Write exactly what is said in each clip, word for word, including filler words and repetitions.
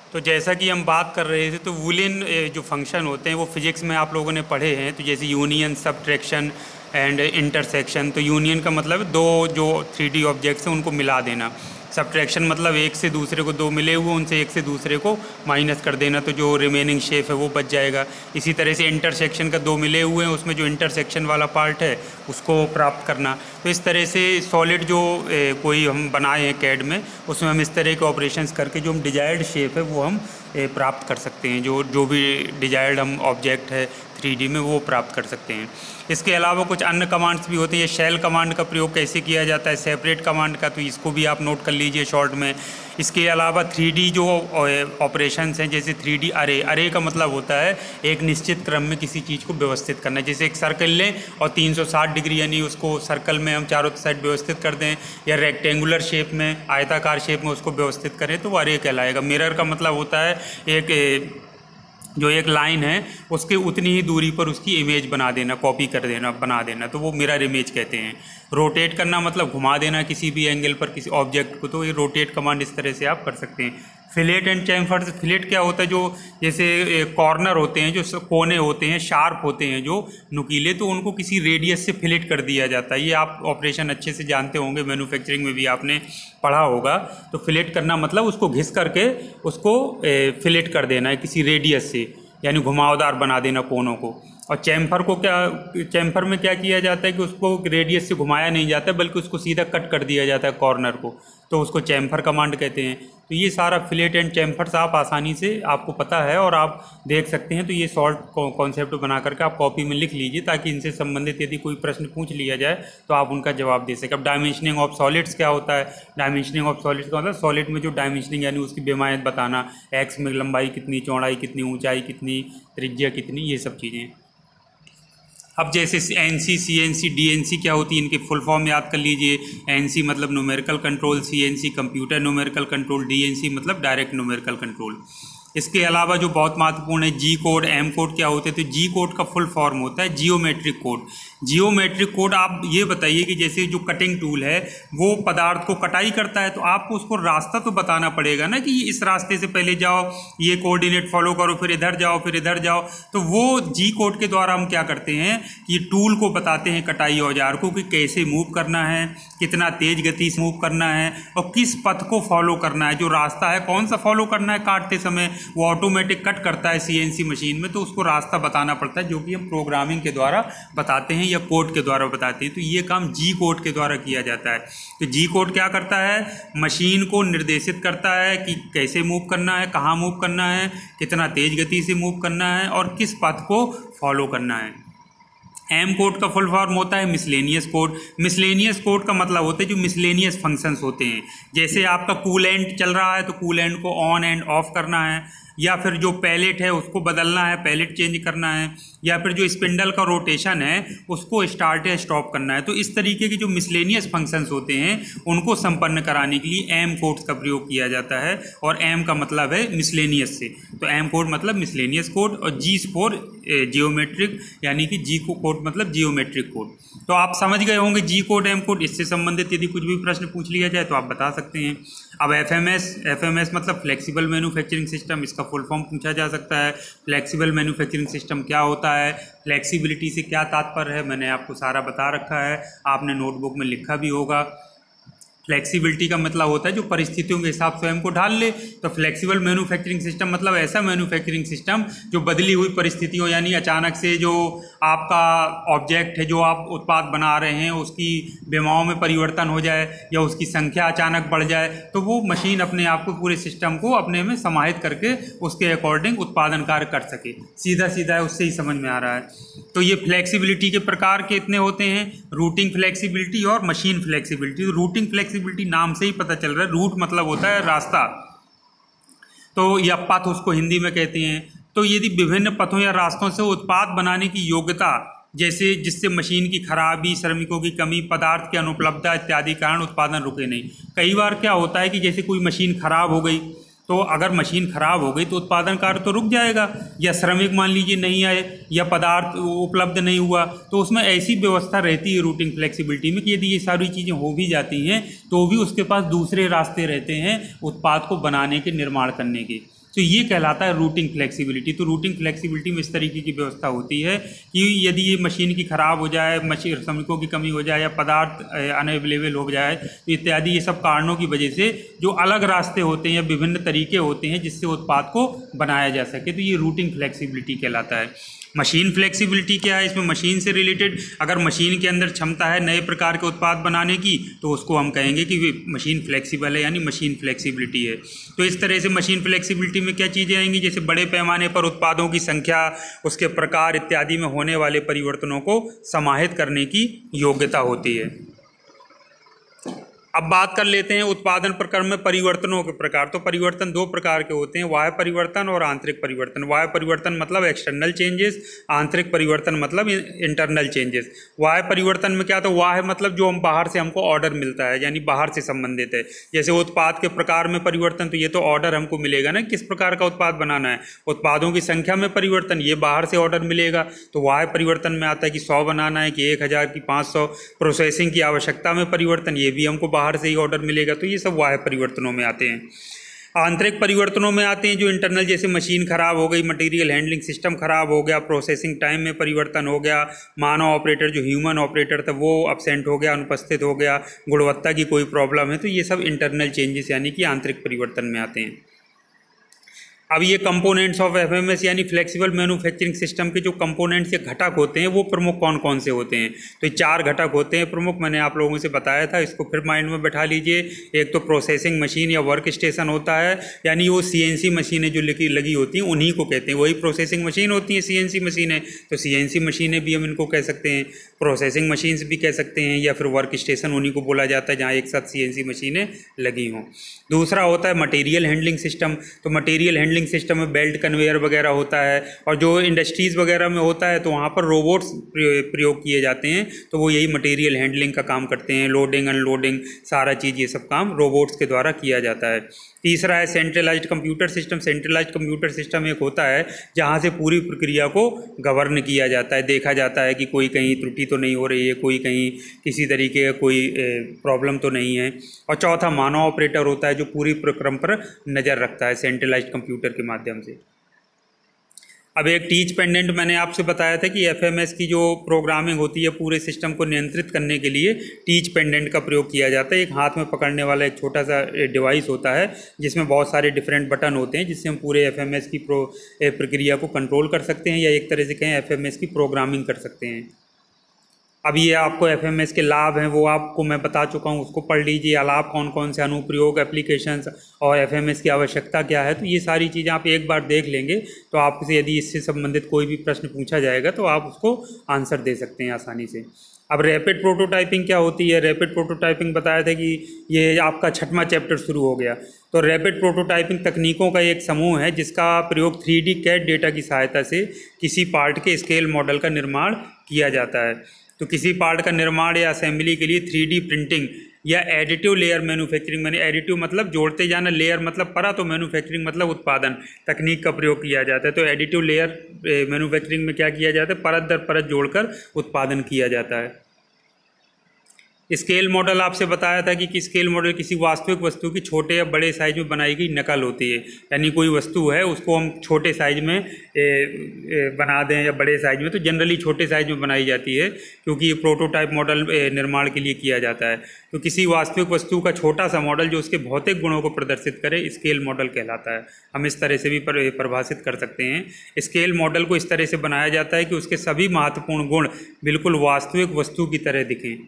तो जैसा कि हम बात कर रहे थे, तो वूलियन जो फंक्शन होते हैं वो फिजिक्स में आप लोगों ने पढ़े हैं। तो जैसे यूनियन, सब्ट्रैक्शन एंड इंटरसेक्शन। तो यूनियन का मतलब दो जो थ्री डी ऑब्जेक्ट्स हैं उनको मिला देना। सब्ट्रैक्शन मतलब एक से दूसरे को, दो मिले हुए उनसे एक से दूसरे को माइनस कर देना, तो जो रिमेनिंग शेप है वो बच जाएगा। इसी तरह से इंटरसेक्शन का, दो मिले हुए हैं उसमें जो इंटरसेक्शन वाला पार्ट है उसको प्राप्त करना। तो इस तरह से सॉलिड जो ए, कोई हम बनाए हैं कैड में, उसमें हम इस तरह के ऑपरेशंस करके जो हम डिजायर्ड शेप है वो हम ए, प्राप्त कर सकते हैं। जो जो भी डिजायर्ड हम ऑब्जेक्ट है थ्री डी में वो प्राप्त कर सकते हैं। इसके अलावा कुछ अन्य कमांड्स भी होते हैं। शेल कमांड का प्रयोग कैसे किया जाता है, सेपरेट कमांड का, तो इसको भी आप नोट कर लीजिए शॉर्ट में। इसके अलावा थ्री डी जो ऑपरेशंस हैं, जैसे थ्री डी अरे अरे का मतलब होता है एक निश्चित क्रम में किसी चीज़ को व्यवस्थित करना। जैसे एक सर्कल लें और तीन सौ साठ डिग्री यानी उसको सर्कल में हम चारों साइड व्यवस्थित कर दें, या रेक्टेंगुलर शेप में, आयताकार शेप में उसको व्यवस्थित करें, तो वो अरे कहलाएगा। मिरर का मतलब होता है एक जो एक लाइन है उसके उतनी ही दूरी पर उसकी इमेज बना देना, कॉपी कर देना, बना देना, तो वो मिरर इमेज कहते हैं। रोटेट करना मतलब घुमा देना किसी भी एंगल पर किसी ऑब्जेक्ट को, तो ये रोटेट कमांड इस तरह से आप कर सकते हैं। Fillet and चैम्फर्स। फिलेट क्या होता है, जो जैसे कॉर्नर होते हैं, जो कोने होते हैं, शार्प होते हैं जो नुकीले, तो उनको किसी रेडियस से फिलेट कर दिया जाता है। ये आप ऑपरेशन अच्छे से जानते होंगे, मैन्युफैक्चरिंग में भी आपने पढ़ा होगा। तो फिलेट करना मतलब उसको घिस करके उसको फिलेट कर देना है किसी रेडियस से, यानी घुमावदार बना देना कोनों को। और चैम्फर को क्या, चैम्फर में क्या किया जाता है कि उसको रेडियस से घुमाया नहीं जाता है, बल्कि उसको सीधा कट कर दिया जाता है कॉर्नर को, तो उसको चैम्फर कमांड कहते हैं। तो ये सारा फिलेट एंड चैम्फर्स आप आसानी से, आपको पता है और आप देख सकते हैं। तो ये शॉर्ट कॉन्सेप्ट बना करके आप कॉपी में लिख लीजिए, ताकि इनसे संबंधित यदि कोई प्रश्न पूछ लिया जाए तो आप उनका जवाब दे सकें। अब डायमेंशनिंग ऑफ सॉलिड्स क्या होता है। डायमेंशनिंग ऑफ सॉलिड्स का मतलब सॉलिड में जो डायमेंशनिंग यानी उसकी बेमायत बताना, एक्स में लंबाई कितनी, चौड़ाई कितनी, ऊंचाई कितनी, त्रिज्या कितनी, ये सब चीज़ें। अब जैसे N C, C N C, D N C क्या होती है, इनकी फुल फॉर्म याद कर लीजिए। एन सी मतलब numerical control, C N C computer numerical control, D N C मतलब डायरेक्ट न्यूमेरिकल कंट्रोल। इसके अलावा जो बहुत महत्वपूर्ण है, जी कोड, एम कोड क्या होते हैं। तो जी कोड का फुल फॉर्म होता है जियोमेट्रिक कोड। जियोमेट्रिक कोड, आप ये बताइए कि जैसे जो कटिंग टूल है वो पदार्थ को कटाई करता है, तो आपको उसको रास्ता तो बताना पड़ेगा ना, कि इस रास्ते से पहले जाओ, ये कोऑर्डिनेट फॉलो करो, फिर इधर जाओ, फिर इधर जाओ। तो वो जी कोड के द्वारा हम क्या करते हैं, ये टूल को बताते हैं कटाई औजार को, कि कैसे मूव करना है, कितना तेज गति से मूव करना है, और किस पथ को फॉलो करना है। जो रास्ता है कौन सा फॉलो करना है, काटते समय वो ऑटोमेटिक कट करता है सीएनसी मशीन में, तो उसको रास्ता बताना पड़ता है, जो कि हम प्रोग्रामिंग के द्वारा बताते हैं या कोड के द्वारा बताते हैं। तो ये काम जी कोड के द्वारा किया जाता है। तो जी कोड क्या करता है, मशीन को निर्देशित करता है कि कैसे मूव करना है, कहाँ मूव करना है, कितना तेज गति से मूव करना है, और किस पथ को फॉलो करना है। एम कोड का फुल फॉर्म होता है मिसलेनियस कोड। मिसलेनियस कोड का मतलब होता है जो मिसलेनियस फंक्शंस होते हैं। जैसे आपका कूलेंट चल रहा है तो कूलेंट को ऑन एंड ऑफ करना है, या फिर जो पैलेट है उसको बदलना है, पैलेट चेंज करना है, या फिर जो स्पिंडल का रोटेशन है उसको स्टार्ट या स्टॉप करना है। तो इस तरीके के जो मिसलेनियस फंक्शंस होते हैं उनको संपन्न कराने के लिए एम कोड्स का प्रयोग किया जाता है। और एम का मतलब है मिसलेनियस से, तो एम कोड मतलब मिसलेनियस कोड, और जी फॉर जियोमेट्रिक, यानी कि जी को कोड मतलब जियोमेट्रिक कोड। तो आप समझ गए होंगे जी कोड, एम कोड। इससे संबंधित यदि कुछ भी प्रश्न पूछ लिया जाए तो आप बता सकते हैं। अब F M S, F M S मतलब फ्लेक्सिबल मैन्युफैक्चरिंग सिस्टम, इसका फुल फॉर्म पूछा जा सकता है। फ्लेक्सिबल मैन्युफैक्चरिंग सिस्टम क्या होता है, फ्लेक्सिबिलिटी से क्या तात्पर्य है, मैंने आपको सारा बता रखा है, आपने नोटबुक में लिखा भी होगा। फ्लेक्सिबिलिटी का मतलब होता है जो परिस्थितियों के हिसाब से हमको ढाल ले। तो फ्लेक्सिबल मैन्युफैक्चरिंग सिस्टम मतलब ऐसा मैन्युफैक्चरिंग सिस्टम जो बदली हुई परिस्थितियों, यानी अचानक से जो आपका ऑब्जेक्ट है, जो आप उत्पाद बना रहे हैं, उसकी विमाओं में परिवर्तन हो जाए या उसकी संख्या अचानक बढ़ जाए, तो वो मशीन अपने आप को, पूरे सिस्टम को अपने में समाहित करके उसके अकॉर्डिंग उत्पादन कार्य कर सके। सीधा सीधा है, उससे ही समझ में आ रहा है। तो ये फ्लेक्सिबिलिटी के प्रकार कितने होते हैं, रूटिंग फ्लेक्सिबिलिटी और मशीन फ्लेक्सिबिलिटी। तो रूटिंग फ्लेक्सिबिलिटी नाम से ही पता चल रहा है, रूट मतलब होता है रास्ता, तो या पथ उसको हिंदी में कहते हैं। तो यदि विभिन्न पथों या रास्तों से उत्पाद बनाने की योग्यता, जैसे जिससे मशीन की खराबी, श्रमिकों की कमी, पदार्थ की अनुपलब्धता इत्यादि कारण उत्पादन रुके नहीं। कई बार क्या होता है कि जैसे कोई मशीन खराब हो गई, तो अगर मशीन खराब हो गई तो उत्पादन कार्य तो रुक जाएगा, या श्रमिक मान लीजिए नहीं आए, या पदार्थ उपलब्ध नहीं हुआ, तो उसमें ऐसी व्यवस्था रहती है रूटिंग फ्लेक्सिबिलिटी में कि यदि ये सारी चीज़ें हो भी जाती हैं तो भी उसके पास दूसरे रास्ते रहते हैं उत्पाद को बनाने के, निर्माण करने के। तो ये कहलाता है रूटिंग फ्लेक्सिबिलिटी। तो रूटिंग फ्लेक्सिबिलिटी में इस तरीके की व्यवस्था होती है कि यदि ये मशीन की ख़राब हो जाए, मशीन श्रमिकों की कमी हो जाए या पदार्थ अनअवेलेबल हो जाए तो इत्यादि ये सब कारणों की वजह से जो अलग रास्ते होते हैं या विभिन्न तरीके होते हैं जिससे उत्पाद को बनाया जा सके, तो ये रूटिंग फ्लेक्सिबिलिटी कहलाता है। मशीन फ्लेक्सिबिलिटी क्या है? इसमें मशीन से रिलेटेड अगर मशीन के अंदर क्षमता है नए प्रकार के उत्पाद बनाने की तो उसको हम कहेंगे कि मशीन फ्लेक्सिबल है, यानी मशीन फ्लेक्सिबिलिटी है। तो इस तरह से मशीन फ्लेक्सिबिलिटी में क्या चीज़ें आएंगी? जैसे बड़े पैमाने पर उत्पादों की संख्या, उसके प्रकार इत्यादि में होने वाले परिवर्तनों को समाहित करने की योग्यता होती है। अब बात कर लेते हैं उत्पादन प्रक्रम में परिवर्तनों के प्रकार। तो परिवर्तन दो प्रकार के होते हैं, बाह्य परिवर्तन और आंतरिक परिवर्तन। बाह्य परिवर्तन मतलब एक्सटर्नल चेंजेस, आंतरिक परिवर्तन मतलब इंटरनल चेंजेस। बाह्य परिवर्तन में क्या, तो बाह्य मतलब जो हम बाहर से हमको ऑर्डर मिलता है, यानी बाहर से संबंधित है। जैसे उत्पाद के प्रकार में परिवर्तन, तो ये तो ऑर्डर हमको मिलेगा ना किस प्रकार का उत्पाद बनाना है। उत्पादों की संख्या में परिवर्तन, ये बाहर से ऑर्डर मिलेगा। तो बाह्य परिवर्तन में आता है कि सौ बनाना है कि एक हज़ार की पाँच सौ। प्रोसेसिंग की आवश्यकता में परिवर्तन, ये भी हमको बाहर से ही ऑर्डर मिलेगा। तो ये सब बाह्य परिवर्तनों में आते हैं। आंतरिक परिवर्तनों में आते हैं जो इंटरनल, जैसे मशीन खराब हो गई, मटेरियल हैंडलिंग सिस्टम खराब हो गया, प्रोसेसिंग टाइम में परिवर्तन हो गया, मानव ऑपरेटर जो ह्यूमन ऑपरेटर था वो अब्सेंट हो गया, अनुपस्थित हो गया, गुणवत्ता की कोई प्रॉब्लम है, तो ये सब इंटरनल चेंजेस यानी कि आंतरिक परिवर्तन में आते हैं। अब ये कंपोनेंट्स ऑफ एफएमएस यानी फ्लेक्सिबल मैन्युफैक्चरिंग सिस्टम के जो कंपोनेंट्स या घटक होते हैं वो प्रमुख कौन कौन से होते हैं? तो ये चार घटक होते हैं प्रमुख, मैंने आप लोगों से बताया था, इसको फिर माइंड में बैठा लीजिए। एक तो प्रोसेसिंग मशीन या वर्क स्टेशन होता है, यानी वो सीएनसी मशीनें जो लगी लगी होती हैं उन्हीं को कहते हैं, वही प्रोसेसिंग मशीन होती है सीएनसी मशीनें। तो सीएनसी मशीनें भी हम इनको कह सकते हैं, प्रोसेसिंग मशीन्स भी कह सकते हैं, या फिर वर्क स्टेशन उन्हीं को बोला जाता है जहाँ एक साथ सीएनसी मशीनें लगी हों। दूसरा होता है मटेरियल हैंडलिंग सिस्टम। तो मटेरियल हैंडलिंग सिस्टम में बेल्ट कन्वेयर वगैरह होता है, और जो इंडस्ट्रीज़ वगैरह में होता है तो वहाँ पर रोबोट्स प्रयोग किए जाते हैं, तो वो यही मटेरियल हैंडलिंग का काम करते हैं। लोडिंग अनलोडिंग सारा चीज़ ये सब काम रोबोट्स के द्वारा किया जाता है। तीसरा है centralised computer system. Centralised computer system एक होता है जहाँ से पूरी प्रक्रिया को गवर्न किया जाता है, देखा जाता है कि कोई कहीं त्रुटि तो नहीं हो रही है, कोई कहीं किसी तरीके का कोई प्रॉब्लम तो नहीं है। और चौथा मानव ऑपरेटर होता है जो पूरी प्रक्रम पर नज़र रखता है सेंट्रलाइज्ड कंप्यूटर के माध्यम से। अब एक टीच पेंडेंट मैंने आपसे बताया था कि एफएमएस की जो प्रोग्रामिंग होती है पूरे सिस्टम को नियंत्रित करने के लिए टीच पेंडेंट का प्रयोग किया जाता है। एक हाथ में पकड़ने वाला एक छोटा सा डिवाइस होता है जिसमें बहुत सारे डिफरेंट बटन होते हैं, जिससे हम पूरे एफएमएस की प्रो प्रक्रिया को कंट्रोल कर सकते हैं, या एक तरह से कहें एफएमएस की प्रोग्रामिंग कर सकते हैं। अब ये आपको एफएमएस के लाभ हैं वो आपको मैं बता चुका हूँ, उसको पढ़ लीजिए। लाभ कौन कौन से, अनुप्रयोग, एप्लीकेशंस और एफएमएस की आवश्यकता क्या है, तो ये सारी चीज़ें आप एक बार देख लेंगे तो आपसे यदि इससे संबंधित कोई भी प्रश्न पूछा जाएगा तो आप उसको आंसर दे सकते हैं आसानी से। अब रैपिड प्रोटोटाइपिंग क्या होती है? रैपिड प्रोटोटाइपिंग बताया था कि ये आपका छठवां चैप्टर शुरू हो गया। तो रैपिड प्रोटोटाइपिंग तकनीकों का एक समूह है जिसका प्रयोग थ्री डी कैड डेटा की सहायता से किसी पार्ट के स्केल मॉडल का निर्माण किया जाता है। तो किसी पार्ट का निर्माण या असेंबली के लिए थ्री डी प्रिंटिंग या एडिटिव लेयर मैन्युफैक्चरिंग, मैंने एडिटिव मतलब जोड़ते जाना, लेयर मतलब परत, तो मैन्युफैक्चरिंग मतलब उत्पादन तकनीक का प्रयोग किया जाता है। तो एडिटिव लेयर मैन्युफैक्चरिंग में क्या किया जाता है? परत दर परत जोड़कर उत्पादन किया जाता है। स्केल मॉडल आपसे बताया था कि, कि स्केल मॉडल किसी वास्तविक वस्तु की छोटे या बड़े साइज में बनाई गई नकल होती है, यानी कोई वस्तु है उसको हम छोटे साइज में ए, ए, बना दें या बड़े साइज में, तो जनरली छोटे साइज में बनाई जाती है क्योंकि ये प्रोटोटाइप मॉडल निर्माण के लिए किया जाता है। तो किसी वास्तविक वस्तु का छोटा सा मॉडल जो उसके भौतिक गुणों को प्रदर्शित करे स्केल मॉडल कहलाता है। हम इस तरह से भी परिभाषित कर सकते हैं। स्केल मॉडल को इस तरह से बनाया जाता है कि उसके सभी महत्वपूर्ण गुण बिल्कुल वास्तविक वस्तु की तरह दिखें।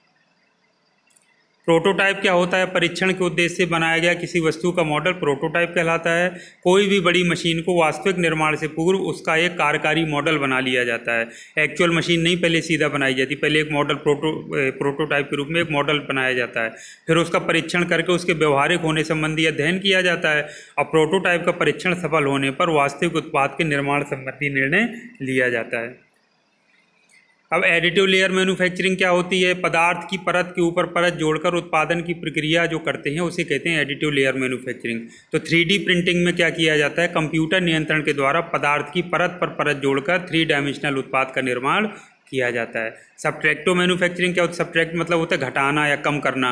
प्रोटोटाइप क्या होता है? परीक्षण के उद्देश्य से बनाया गया किसी वस्तु का मॉडल प्रोटोटाइप कहलाता है। कोई भी बड़ी मशीन को वास्तविक निर्माण से पूर्व उसका एक कार्यकारी मॉडल बना लिया जाता है। एक्चुअल मशीन नहीं पहले सीधा बनाई जाती, पहले एक मॉडल प्रोटो प्रोटोटाइप के रूप में एक मॉडल बनाया जाता है, फिर उसका परीक्षण करके उसके व्यवहारिक होने संबंधी अध्ययन किया जाता है, और प्रोटोटाइप का परीक्षण सफल होने पर वास्तविक उत्पाद के निर्माण संबंधी निर्णय लिया जाता है। अब एडिटिव लेयर मैन्युफैक्चरिंग क्या होती है? पदार्थ की परत के ऊपर परत जोड़कर उत्पादन की प्रक्रिया जो करते हैं उसे कहते हैं एडिटिव लेयर मैन्युफैक्चरिंग। तो थ्री डी प्रिंटिंग में क्या किया जाता है? कंप्यूटर नियंत्रण के द्वारा पदार्थ की परत पर परत जोड़कर थ्री डायमेंशनल उत्पाद का निर्माण किया जाता है। सब्ट्रैक्टिव मैन्युफैक्चरिंग क्या होता है? सब्ट्रैक्ट मतलब होता है घटाना या कम करना।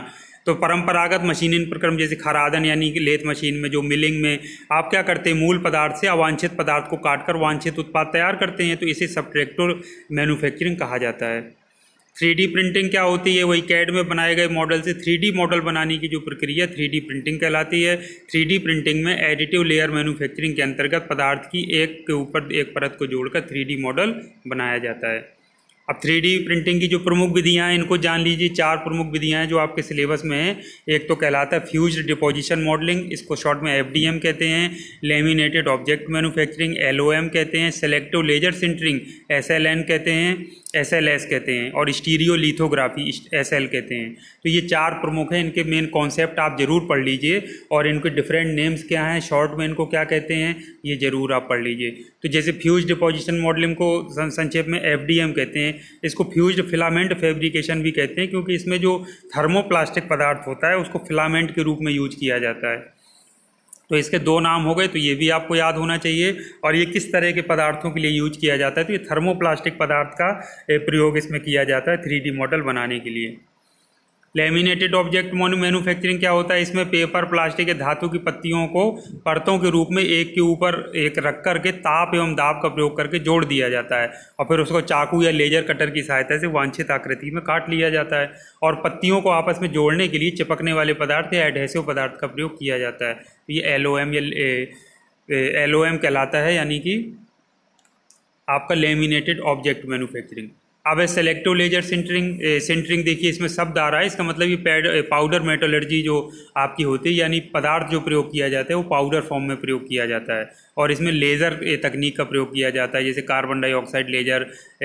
तो परंपरागत मशीनिंग प्रक्रम जैसे खरादन यानी कि लेथ मशीन में जो मिलिंग में आप क्या करते हैं, मूल पदार्थ से अवांछित पदार्थ को काटकर वांछित उत्पाद तैयार करते हैं, तो इसे सबट्रैक्टिव मैन्युफैक्चरिंग कहा जाता है। थ्री डी प्रिंटिंग क्या होती है, वही कैड में बनाए गए मॉडल से थ्री डी मॉडल बनाने की जो प्रक्रिया थ्री डी प्रिंटिंग कहलाती है। थ्री डी प्रिंटिंग में एडिटिव लेयर मैन्युफैक्चरिंग के अंतर्गत पदार्थ की एक के ऊपर एक परत को जोड़कर थ्री डी मॉडल बनाया जाता है। अब थ्री डी प्रिंटिंग की जो प्रमुख विधियां हैं इनको जान लीजिए। चार प्रमुख विधियां हैं जो आपके सिलेबस में हैं। एक तो कहलाता है फ्यूज्ड डिपोजिशन मॉडलिंग, इसको शॉर्ट में एफ डी एम कहते हैं। Laminated object manufacturing L O M कहते हैं। Selective laser sintering S L N कहते हैं, एस एल एस कहते हैं, और स्टीरियो लिथोग्राफी एस एल कहते हैं। तो ये चार प्रमुख हैं, इनके मेन कॉन्सेप्ट आप जरूर पढ़ लीजिए और इनके डिफरेंट नेम्स क्या हैं, शॉर्ट में इनको क्या कहते हैं, ये जरूर आप पढ़ लीजिए। तो जैसे फ्यूज डिपोजिशन मॉडलिंग को संक्षेप में एफ डी एम कहते हैं। इसको फ्यूज्ड फिलामेंट फैब्रिकेशन भी कहते हैं, क्योंकि इसमें जो थर्मोप्लास्टिक पदार्थ होता है उसको फिलामेंट के रूप में यूज किया जाता है। तो इसके दो नाम हो गए, तो ये भी आपको याद होना चाहिए। और ये किस तरह के पदार्थों के लिए यूज किया जाता है, तो ये थर्मोप्लास्टिक पदार्थ का प्रयोग इसमें किया जाता है थ्री डी मॉडल बनाने के लिए। लेमिनेटेड ऑब्जेक्ट मैन्युफैक्चरिंग क्या होता है, इसमें पेपर, प्लास्टिक या धातु की पत्तियों को परतों के रूप में एक के ऊपर एक रख करके ताप एवं दाब का प्रयोग करके जोड़ दिया जाता है और फिर उसको चाकू या लेजर कटर की सहायता से वांछित आकृति में काट लिया जाता है। और पत्तियों को आपस में जोड़ने के लिए चिपकने वाले पदार्थ या एडहेसिव पदार्थ का प्रयोग किया जाता है। तो ये एल ओ एम या एल ओ एम कहलाता है, यानी कि आपका लेमिनेटेड ऑब्जेक्ट मैन्युफैक्चरिंग। अब है सेलेक्टिव लेजर सिंटरिंग। सिंटरिंग देखिए इसमें शब्द आ रहा है, इसका मतलब ये पैड पाउडर मेटलर्जी जो आपकी होती है, यानी पदार्थ जो प्रयोग किया जाता है वो पाउडर फॉर्म में प्रयोग किया जाता है और इसमें लेज़र तकनीक का प्रयोग किया जाता है, जैसे कार्बन डाइऑक्साइड लेजर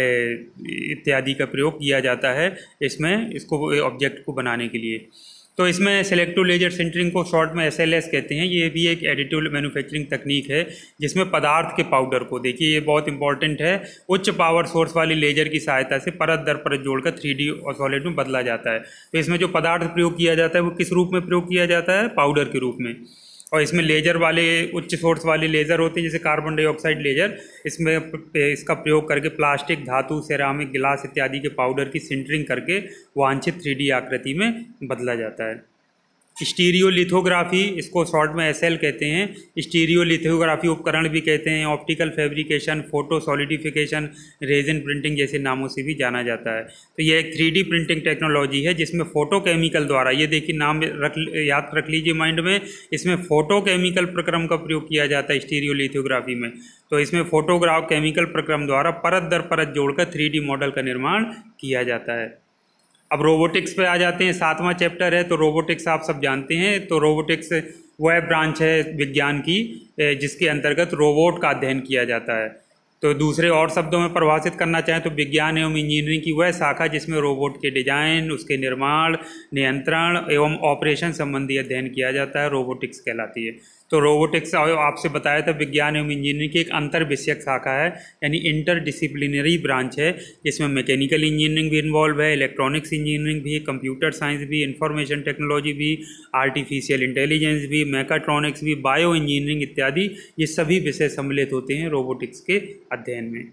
इत्यादि का प्रयोग किया जाता है इसमें, इसको ऑब्जेक्ट को बनाने के लिए। तो इसमें सेलेक्टिव लेजर सिंटरिंग को शॉर्ट में एस एल एस कहते हैं। ये भी एक एडिटिव मैन्युफैक्चरिंग तकनीक है जिसमें पदार्थ के पाउडर को, देखिए ये बहुत इंपॉर्टेंट है, उच्च पावर सोर्स वाली लेजर की सहायता से परत दर परत जोड़कर थ्री डी और सॉलिड में बदला जाता है। तो इसमें जो पदार्थ प्रयोग किया जाता है वो किस रूप में प्रयोग किया जाता है, पाउडर के रूप में। और इसमें लेजर वाले उच्च सोर्स वाले लेज़र होते हैं, जैसे कार्बन डाइऑक्साइड लेजर, इसमें इसका प्रयोग करके प्लास्टिक, धातु, सेरामिक, गिलास इत्यादि के पाउडर की सिंटरिंग करके वांछित थ्री डी आकृति में बदला जाता है। स्टीरियो लिथोग्राफी, इसको शॉर्ट में एस एल कहते हैं। स्टीरियो लिथोग्राफी उपकरण भी कहते हैं। Optical fabrication, photo solidification, resin printing जैसे नामों से भी जाना जाता है। तो यह एक थ्री डी प्रिंटिंग टेक्नोलॉजी है जिसमें फोटो केमिकल द्वारा, ये देखिए नाम रख याद रख लीजिए माइंड में, इसमें फोटो केमिकल प्रक्रम का प्रयोग किया जाता है स्टीरियो लिथोग्राफी में। तो इसमें फोटोग्राफ केमिकल प्रक्रम द्वारा परत दर परत जोड़कर थ्री डी मॉडल का निर्माण किया जाता है। अब रोबोटिक्स पे आ जाते हैं, सातवां चैप्टर है। तो रोबोटिक्स आप सब जानते हैं, तो रोबोटिक्स वह ब्रांच है विज्ञान की जिसके अंतर्गत रोबोट का अध्ययन किया जाता है। तो दूसरे और शब्दों में परिभाषित करना चाहें तो विज्ञान एवं इंजीनियरिंग की वह शाखा जिसमें रोबोट के डिजाइन, उसके निर्माण, नियंत्रण एवं ऑपरेशन संबंधी अध्ययन किया जाता है, रोबोटिक्स कहलाती है। तो रोबोटिक्स आपसे बताया था विज्ञान एवं इंजीनियरिंग की एक अंतर विषयक शाखा है, यानी इंटरडिसिप्लिनरी ब्रांच है, जिसमें मैकेनिकल इंजीनियरिंग भी इन्वॉल्व है, इलेक्ट्रॉनिक्स इंजीनियरिंग भी, कंप्यूटर साइंस भी, इंफॉर्मेशन टेक्नोलॉजी भी, आर्टिफिशियल इंटेलिजेंस भी, मैकाट्रॉनिक्स भी, बायो इंजीनियरिंग इत्यादि, ये सभी विषय सम्मिलित होते हैं रोबोटिक्स के अध्ययन में।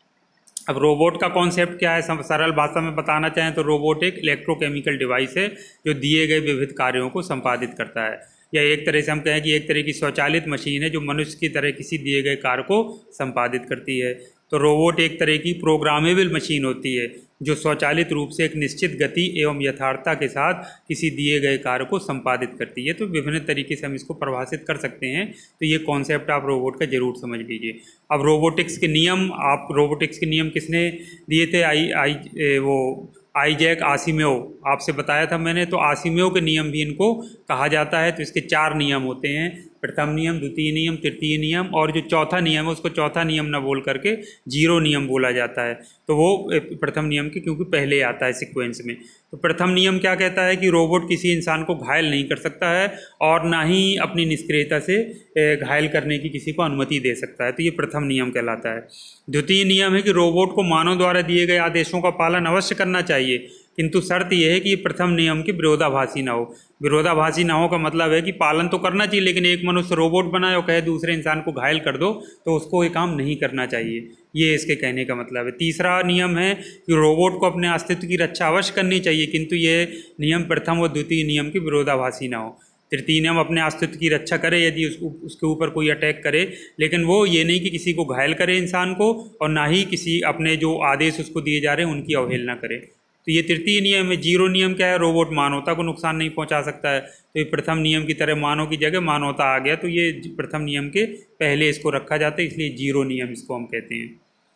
अब रोबोट का कॉन्सेप्ट क्या है, सरल भाषा में बताना चाहें तो रोबोट एक इलेक्ट्रोकेमिकल डिवाइस है जो दिए गए विविध कार्यों को संपादित करता है, या एक तरह से हम कहें कि एक तरह की स्वचालित मशीन है जो मनुष्य की तरह किसी दिए गए कार्य को संपादित करती है। तो रोबोट एक तरह की प्रोग्रामेबल मशीन होती है जो स्वचालित रूप से एक निश्चित गति एवं यथार्थता के साथ किसी दिए गए कार्य को संपादित करती है। तो विभिन्न तरीके से हम इसको परिभाषित कर सकते हैं। तो ये कॉन्सेप्ट आप रोबोट का जरूर समझ लीजिए। अब रोबोटिक्स के नियम, आप रोबोटिक्स के नियम किसने दिए थे, आई आई वो आइजैक आसिमोव, आपसे बताया था मैंने। तो आसिमोव के नियम भी इनको कहा जाता है। तो इसके चार नियम होते हैं, प्रथम नियम, द्वितीय नियम, तृतीय नियम, और जो चौथा नियम है उसको चौथा नियम ना बोल करके जीरो नियम बोला जाता है। तो वो प्रथम नियम के क्योंकि पहले आता है सीक्वेंस में। तो प्रथम नियम क्या कहता है कि रोबोट किसी इंसान को घायल नहीं कर सकता है और ना ही अपनी निष्क्रियता से घायल करने की किसी को अनुमति दे सकता है। तो ये प्रथम नियम कहलाता है। द्वितीय नियम है कि रोबोट को मानव द्वारा दिए गए आदेशों का पालन अवश्य करना चाहिए। किंतु शर्त यह है कि ये प्रथम नियम के विरोधाभासी ना हो। विरोधाभासी ना हो का मतलब है कि पालन तो करना चाहिए, लेकिन एक मनुष्य रोबोट बनाए और कहे दूसरे इंसान को घायल कर दो तो उसको ये काम नहीं करना चाहिए। ये इसके कहने का मतलब है। तीसरा नियम है कि रोबोट को अपने अस्तित्व की रक्षा अवश्य करनी चाहिए, किंतु ये नियम प्रथम और द्वितीय नियम के विरोधाभासी ना हो। तृतीय नियम अपने अस्तित्व की रक्षा करे यदि उस, उसके ऊपर कोई अटैक करे, लेकिन वो ये नहीं कि किसी को घायल करे इंसान को, और ना ही किसी अपने जो आदेश उसको दिए जा रहे हैं उनकी अवहेलना करे। तो ये तृतीय नियम है। जीरो नियम क्या है? रोबोट मानवता को नुकसान नहीं पहुंचा सकता है। तो ये प्रथम नियम की तरह मानव की जगह मानवता आ गया, तो ये प्रथम नियम के पहले इसको रखा जाता है, इसलिए जीरो नियम इसको हम कहते हैं।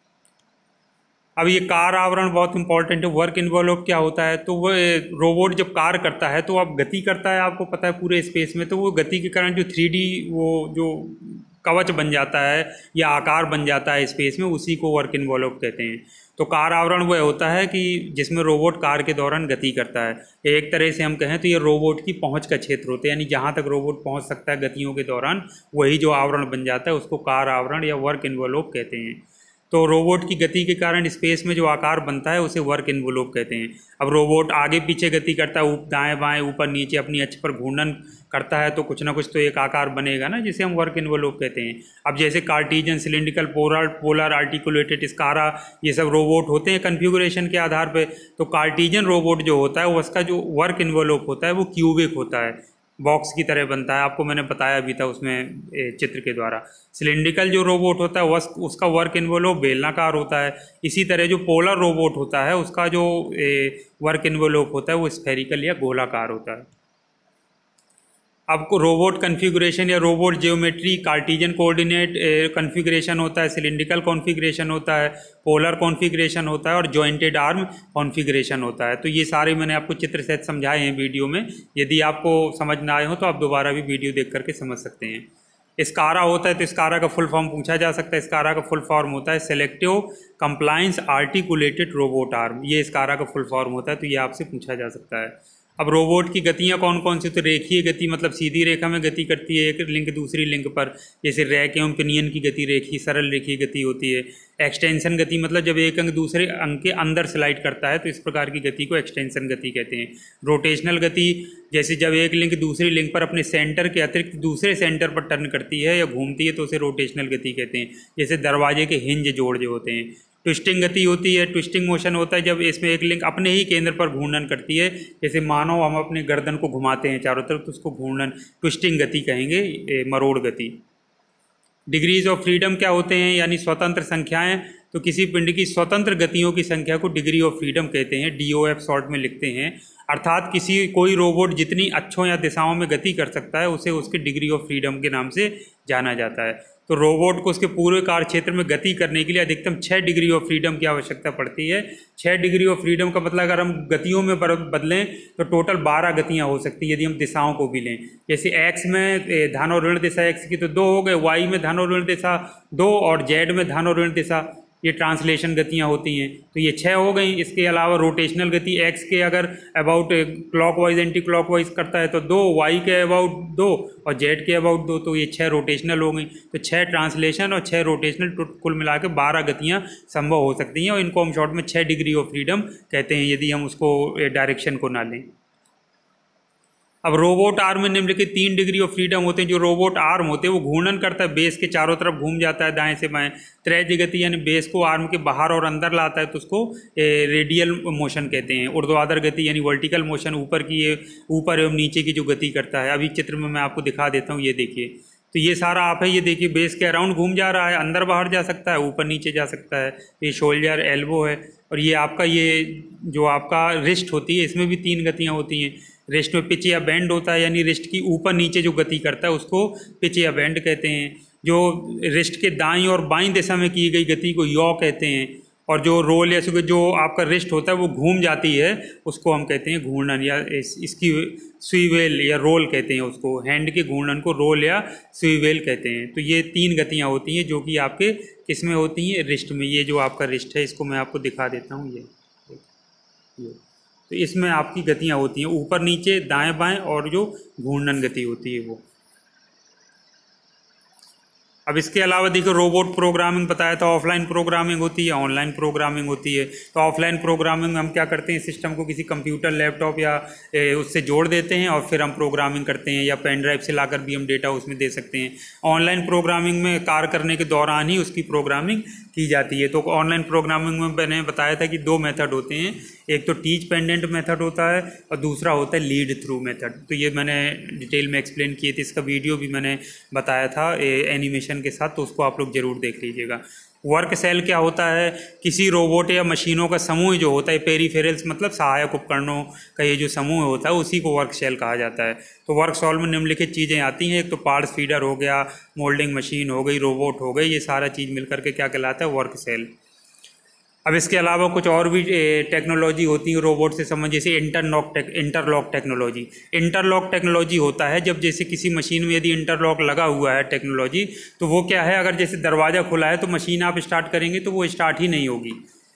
अब ये कार आवरण बहुत इंपॉर्टेंट है। वर्क इन्वॉल्व क्या होता है? तो वो रोबोट जब कार्य करता है तो अब गति करता है, आपको पता है, पूरे स्पेस में। तो वो गति के कारण जो थ्री डी वो जो कवच बन जाता है या आकार बन जाता है स्पेस में, उसी को वर्क इन्वॉल्व कहते हैं। तो कार आवरण वह होता है कि जिसमें रोबोट कार्य के दौरान गति करता है। एक तरह से हम कहें तो ये रोबोट की पहुंच का क्षेत्र होता है, यानी जहां तक रोबोट पहुंच सकता है गतियों के दौरान, वही जो आवरण बन जाता है उसको कार आवरण या वर्क इन्वॉल्व कहते हैं। तो रोबोट की गति के कारण स्पेस में जो आकार बनता है उसे वर्क इन्वॉल्व कहते हैं। अब रोबोट आगे पीछे गति करता है, दाएं बाएं ऊपर नीचे अपनी अक्ष पर घूर्णन करता है, तो कुछ ना कुछ तो एक आकार बनेगा ना, जिसे हम वर्क इन्वॉल्व कहते हैं। अब जैसे Cartesian, cylindrical, polar polar articulated, SCARA, ये सब रोबोट होते हैं कन्फिगुरेशन के आधार पे। तो कार्टीजन रोबोट जो होता है उसका जो वर्क इन्वॉल्व होता है वो क्यूबिक होता है, बॉक्स की तरह बनता है। आपको मैंने बताया भी था उसमें चित्र के द्वारा। सिलिंड्रिकल जो रोबोट होता है वह उसका वर्क इन्वॉल्व बेलनाकार होता है। इसी तरह जो पोलर रोबोट होता है उसका जो वर्क इन्वॉल्व होता है वो स्फेरिकल या गोलाकार होता है। आपको रोबोट कॉन्फ़िगरेशन या robot geometry, Cartesian coordinate configuration होता है, सिलिंड्रिकल कॉन्फ़िगरेशन होता है, पोलर कॉन्फ़िगरेशन होता है और जॉइंटेड आर्म कॉन्फ़िगरेशन होता है। तो ये सारे मैंने आपको चित्र सहित समझाए हैं वीडियो में। यदि आपको समझ ना आए हो तो आप दोबारा भी वीडियो देख करके समझ सकते हैं। स्कारा होता है, तो स्कारा का फुल फॉर्म पूछा जा सकता है। स्कारा का फुल फॉर्म होता है selective compliance articulated robot arm. ये स्कारा का फुल फॉर्म होता है, तो ये आपसे पूछा जा सकता है। अब रोबोट की गतियाँ कौन कौन सी? तो रेखीय गति, मतलब सीधी रेखा में गति करती है एक लिंक दूसरी लिंक पर, जैसे रैक एवं पिनियन की गति रेखीय सरल रेखीय गति होती है। एक्सटेंशन गति, मतलब जब एक अंग दूसरे अंग के अंदर स्लाइड करता है तो इस प्रकार की गति को एक्सटेंशन गति कहते हैं। रोटेशनल गति, जैसे जब एक लिंक दूसरी लिंक पर अपने सेंटर के अतिरिक्त दूसरे सेंटर पर टर्न करती है या घूमती है तो उसे रोटेशनल गति कहते हैं। जैसे दरवाजे के हिंज जोड़ जो होते हैं। ट्विस्टिंग गति होती है, ट्विस्टिंग मोशन होता है जब इसमें एक लिंक अपने ही केंद्र पर घूर्णन करती है। जैसे मानो हम अपने गर्दन को घुमाते हैं चारों तरफ तो उसको घूर्णन, ट्विस्टिंग गति कहेंगे, मरोड़ गति। डिग्रीज ऑफ फ्रीडम क्या होते हैं? यानी स्वतंत्र संख्याएं। तो किसी पिंड की स्वतंत्र गतियों की संख्या को डिग्री ऑफ फ्रीडम कहते हैं, डी ओ एफ शॉर्ट में लिखते हैं। अर्थात किसी कोई रोबोट जितनी अक्षों या दिशाओं में गति कर सकता है उसे उसके डिग्री ऑफ फ्रीडम के नाम से जाना जाता है। तो रोबोट को उसके पूरे कार्य क्षेत्र में गति करने के लिए अधिकतम छः डिग्री ऑफ फ्रीडम की आवश्यकता पड़ती है। छः डिग्री ऑफ फ्रीडम का मतलब अगर हम गतियों में बदलें तो टोटल बारह गतियां हो सकती हैं यदि हम दिशाओं को भी लें। जैसे एक्स में धन और ऋण दिशा एक्स की तो दो हो गए, वाई में धन और ऋण दिशा दो, और जेड में धन और ऋण दिशा, ये ट्रांसलेशन गतियाँ होती हैं, तो ये छः हो गई। इसके अलावा रोटेशनल गति एक्स के अगर अबाउट क्लॉकवाइज एंटी क्लॉकवाइज करता है तो दो, वाई के अबाउट दो और जेड के अबाउट दो, तो ये छः रोटेशनल हो गई। तो छः ट्रांसलेशन और छः रोटेशनल कुल मिला के बारह गतियाँ संभव हो सकती हैं, और इनको हम शॉर्ट में छः डिग्री ऑफ फ्रीडम कहते हैं यदि हम उसको डायरेक्शन को ना लें। अब रोबोट आर्म में निम्नलिखित तीन डिग्री ऑफ फ्रीडम होते हैं। जो रोबोट आर्म होते हैं वो घूर्णन करता है, बेस के चारों तरफ घूम जाता है दाएं से बाएं। त्रैज्य गति यानी बेस को आर्म के बाहर और अंदर लाता है तो उसको रेडियल मोशन कहते हैं। ऊर्ध्वाधर गति यानी वर्टिकल मोशन, ऊपर की ऊपर एवं नीचे की जो गति करता है। अभी चित्र में मैं आपको दिखा देता हूँ, ये देखिए। तो ये सारा आप है, ये देखिए बेस के अराउंड घूम जा रहा है, अंदर बाहर जा सकता है, ऊपर नीचे जा सकता है। ये शोल्डर, एल्बो है, और ये आपका ये जो आपका रिस्ट होती है इसमें भी तीन गतियाँ होती हैं। रिस्ट में पिच या बैंड होता है, यानी रिस्ट की ऊपर नीचे जो गति करता है उसको पिच या बैंड कहते हैं। जो रिस्ट के दाईं और बाईं दिशा में की गई गति को यॉ कहते हैं। और जो रोल या जो आपका रिस्ट होता है वो घूम जाती है उसको हम कहते हैं घूर्णन, या इस, इसकी स्वीवेल या रोल कहते हैं उसको। हैंड के घूर्णन को रोल या स्वीवेल कहते हैं। तो ये तीन गतियाँ होती हैं जो कि आपके किस में होती हैं? रिस्ट में। ये जो आपका रिस्ट है इसको मैं आपको दिखा देता हूँ, ये ये तो इसमें आपकी गतियाँ होती हैं ऊपर नीचे, दाएं बाएं, और जो घूर्णन गति होती है वो। अब इसके अलावा देखो रोबोट प्रोग्रामिंग बताया था, ऑफलाइन प्रोग्रामिंग होती है, ऑनलाइन प्रोग्रामिंग होती है। तो ऑफलाइन प्रोग्रामिंग में हम क्या करते हैं, सिस्टम को किसी कंप्यूटर लैपटॉप या ए, उससे जोड़ देते हैं और फिर हम प्रोग्रामिंग करते हैं, या पेन ड्राइव से लाकर भी हम डेटा उसमें दे सकते हैं। ऑनलाइन प्रोग्रामिंग में कार्य करने के दौरान ही उसकी प्रोग्रामिंग की जाती है। तो ऑनलाइन प्रोग्रामिंग में मैंने बताया था कि दो मेथड होते हैं, एक तो टीच पेंडेंट मेथड होता है और दूसरा होता है लीड थ्रू मेथड। तो ये मैंने डिटेल में एक्सप्लेन किए थे, इसका वीडियो भी मैंने बताया था एनिमेशन के साथ, तो उसको आप लोग ज़रूर देख लीजिएगा। वर्क सेल क्या होता है, किसी रोबोट या मशीनों का समूह जो होता है, पेरीफेरल्स मतलब सहायक उपकरणों का ये जो समूह होता है उसी को वर्क सेल कहा जाता है। तो वर्क सेल में निम्नलिखित चीज़ें आती हैं, एक तो पार्ट्स फीडर हो गया, मोल्डिंग मशीन हो गई, रोबोट हो गई, ये सारा चीज़ मिलकर के क्या कहलाता है, वर्क सेल। अब इसके अलावा कुछ और भी टेक्नोलॉजी होती है रोबोट से संबंधित, जैसे interlock tech interlock technology. Interlock technology होता है जब जैसे किसी मशीन में यदि इंटरलॉक लगा हुआ है टेक्नोलॉजी, तो वो क्या है, अगर जैसे दरवाज़ा खुला है तो मशीन आप स्टार्ट करेंगे तो वो स्टार्ट ही नहीं होगी,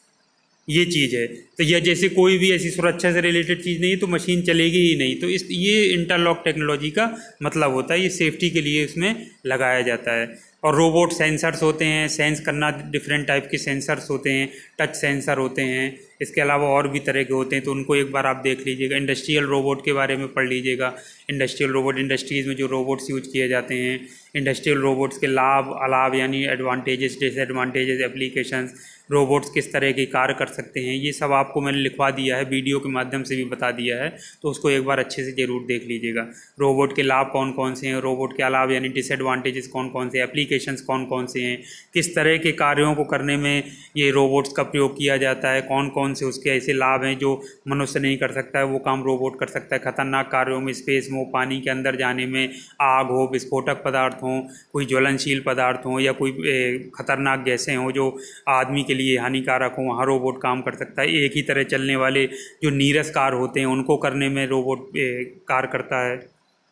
ये चीज़ है। तो यह जैसे कोई भी ऐसी सुरक्षा से रिलेटेड चीज़ नहीं है तो मशीन चलेगी ही नहीं। तो इस ये इंटरलॉक टेक्नोलॉजी का मतलब होता है, ये सेफ्टी के लिए इसमें लगाया जाता है। और रोबोट सेंसर्स होते हैं, सेंस करना, डिफरेंट टाइप के सेंसर्स होते हैं, टच सेंसर होते हैं, इसके अलावा और भी तरह के होते हैं, तो उनको एक बार आप देख लीजिएगा। इंडस्ट्रियल रोबोट के बारे में पढ़ लीजिएगा। इंडस्ट्रियल रोबोट, इंडस्ट्रीज़ में जो रोबोट्स यूज किए जाते हैं, इंडस्ट्रियल रोबोट्स के लाभ अलाभ यानी एडवांटेजेस, डिसएडवांटेजेस, एप्लीकेशंस, रोबोट्स किस तरह के कार्य कर सकते हैं, ये सब आपको मैंने लिखवा दिया है, वीडियो के माध्यम से भी बता दिया है, तो उसको एक बार अच्छे से ज़रूर देख लीजिएगा। रोबोट के लाभ कौन कौन से हैं, रोबोट के अलावा यानी डिसएडवांटेजेस कौन कौन से, एप्लीकेशंस कौन कौन से हैं, किस तरह के कार्यों को करने में ये रोबोट्स का प्रयोग किया जाता है, कौन कौन से उसके ऐसे लाभ हैं जो मनुष्य नहीं कर सकता है, वो काम रोबोट कर सकता है। खतरनाक कार्यों में, स्पेस में, पानी के अंदर जाने में, आग हो, विस्फोटक पदार्थ हों, कोई ज्वलनशील पदार्थ हों, या कोई खतरनाक गैसें हों जो आदमी के लिए हानिकारक हों, वहाँ रोबोट काम कर सकता है। एक ही तरह चलने वाले जो नीरस कार्य होते हैं उनको करने में रोबोट कार्य करता है।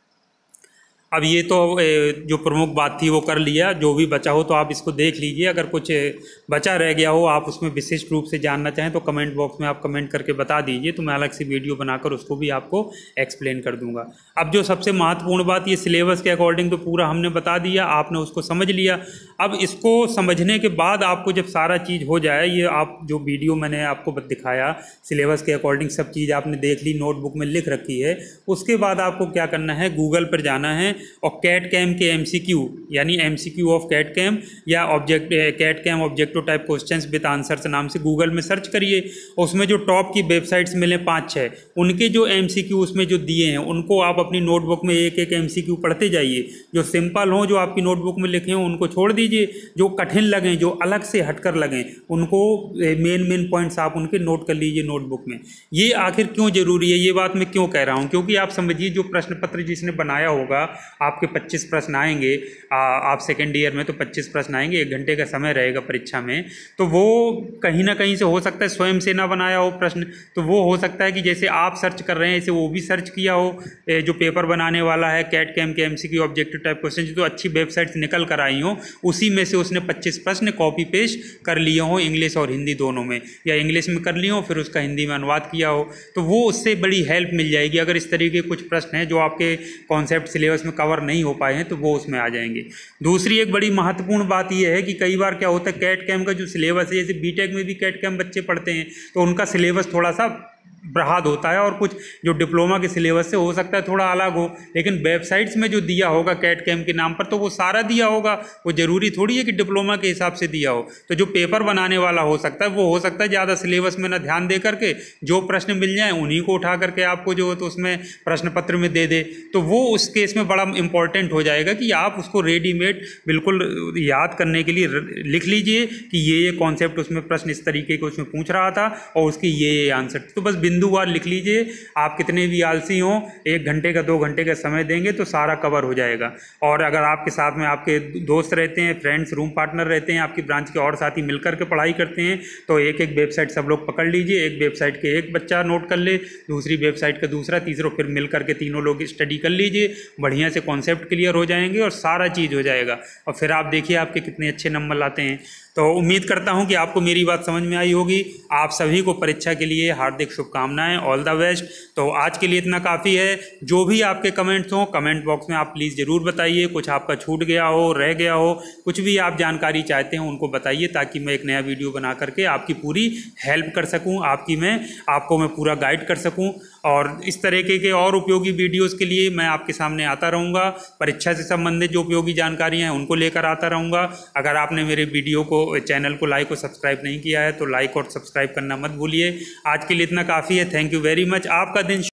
अब ये तो जो प्रमुख बात थी वो कर लिया, जो भी बचा हो तो आप इसको देख लीजिए। अगर कुछ बचा रह गया हो, आप उसमें विशिष्ट रूप से जानना चाहें तो कमेंट बॉक्स में आप कमेंट करके बता दीजिए, तो मैं अलग से वीडियो बनाकर उसको भी आपको एक्सप्लेन कर दूंगा। अब जो सबसे महत्वपूर्ण बात, ये सिलेबस के अकॉर्डिंग तो पूरा हमने बता दिया, आपने उसको समझ लिया। अब इसको समझने के बाद आपको जब सारा चीज़ हो जाए, ये आप जो वीडियो मैंने आपको दिखाया सिलेबस के अकॉर्डिंग सब चीज़ आपने देख ली, नोटबुक में लिख रखी है, उसके बाद आपको क्या करना है, गूगल पर जाना है और कैट कैम के एमसीक्यू यानी एमसीक्यू ऑफ कैट कैम या object CAD CAM objective type questions with answers नाम से गूगल में सर्च करिए। उसमें जो टॉप की वेबसाइट्स मिले पाँच छः, उनके जो एमसीक्यू उसमें जो दिए हैं उनको आप अपनी नोटबुक में एक एक एमसीक्यू पढ़ते जाइए। जो सिंपल हों, जो आपकी नोटबुक में लिखे हों उनको छोड़ दीजिए, जो कठिन लगें, जो अलग से हटकर लगें, उनको मेन मेन पॉइंट्स आप उनके नोट कर लीजिए नोटबुक में। ये आखिर क्यों ज़रूरी है, ये बात मैं क्यों कह रहा हूँ, क्योंकि आप समझिए जो प्रश्न पत्र जिसने बनाया होगा, आपके पच्चीस प्रश्न आएंगे, आ, आप सेकेंड ईयर में तो पच्चीस प्रश्न आएंगे, एक घंटे का समय रहेगा परीक्षा में, तो वो कहीं ना कहीं से हो सकता है स्वयं से ना बनाया हो प्रश्न, तो वो हो सकता है कि जैसे आप सर्च कर रहे हैं ऐसे वो भी सर्च किया हो। जो पेपर बनाने वाला है कैट कैम के एमसीक्यू ऑब्जेक्टिव टाइप क्वेश्चन जो अच्छी वेबसाइट्स निकल कर आई हो, उसी में से उसने पच्चीस प्रश्न कॉपी पेस्ट कर लिए हों, इंग्लिश और हिंदी दोनों में, या इंग्लिश में कर लिए हो फिर उसका हिंदी में अनुवाद किया हो, तो वो उससे बड़ी हेल्प मिल जाएगी। अगर इस तरीके के कुछ प्रश्न हैं जो आपके कॉन्सेप्ट सिलेबस में कवर नहीं हो पाए हैं तो वो उसमें आ जाएंगे। दूसरी एक बड़ी महत्वपूर्ण बात यह है कि कई बार क्या होता है, कैट कैम का जो सिलेबस है, जैसे बीटेक में भी कैट कैम बच्चे पढ़ते हैं तो उनका सिलेबस थोड़ा सा बृहद होता है, और कुछ जो डिप्लोमा के सिलेबस से हो सकता है थोड़ा अलग हो, लेकिन वेबसाइट्स में जो दिया होगा कैट कैम के नाम पर तो वो सारा दिया होगा, वो ज़रूरी थोड़ी है कि डिप्लोमा के हिसाब से दिया हो। तो जो पेपर बनाने वाला हो सकता है वो हो सकता है ज़्यादा सिलेबस में ना ध्यान दे करके जो प्रश्न मिल जाए उन्हीं को उठा करके आपको जो तो उसमें प्रश्न पत्र में दे दे, तो वो उस केस में बड़ा इंपॉर्टेंट हो जाएगा कि आप उसको रेडीमेड बिल्कुल याद करने के लिए लिख लीजिए कि ये ये कॉन्सेप्ट उसमें प्रश्न इस तरीके के उसमें पूछ रहा था और उसके ये ये आंसर, तो बस बिंदुवार लिख लीजिए। आप कितने भी आलसी हों, एक घंटे का दो घंटे का समय देंगे तो सारा कवर हो जाएगा। और अगर आपके साथ में आपके दोस्त रहते हैं, फ्रेंड्स, रूम पार्टनर रहते हैं, आपकी ब्रांच के और साथी मिलकर के पढ़ाई करते हैं, तो एक एक वेबसाइट सब लोग पकड़ लीजिए, एक वेबसाइट के एक बच्चा नोट कर ले, दूसरी वेबसाइट का दूसरा, तीसरा, फिर मिल करके तीनों लोग स्टडी कर लीजिए, बढ़िया से कॉन्सेप्ट क्लियर हो जाएंगे और सारा चीज़ हो जाएगा। और फिर आप देखिए आपके कितने अच्छे नंबर लाते हैं। तो उम्मीद करता हूँ कि आपको मेरी बात समझ में आई होगी। आप सभी को परीक्षा के लिए हार्दिक शुभकामनाएं। शुभकामनाएं, ऑल द बेस्ट। तो आज के लिए इतना काफ़ी है। जो भी आपके कमेंट्स हों कमेंट बॉक्स में आप प्लीज़ ज़रूर बताइए, कुछ आपका छूट गया हो, रह गया हो, कुछ भी आप जानकारी चाहते हैं उनको बताइए, ताकि मैं एक नया वीडियो बना करके आपकी पूरी हेल्प कर सकूं, आपकी मैं आपको मैं पूरा गाइड कर सकूं। और इस तरीके के और उपयोगी वीडियोस के लिए मैं आपके सामने आता रहूँगा। परीक्षा से संबंधित जो उपयोगी जानकारियाँ हैं उनको लेकर आता रहूँगा। अगर आपने मेरे वीडियो को, चैनल को लाइक और सब्सक्राइब नहीं किया है तो लाइक और सब्सक्राइब करना मत भूलिए। आज के लिए इतना काफ़ी है। Thank you very much. आपका दिन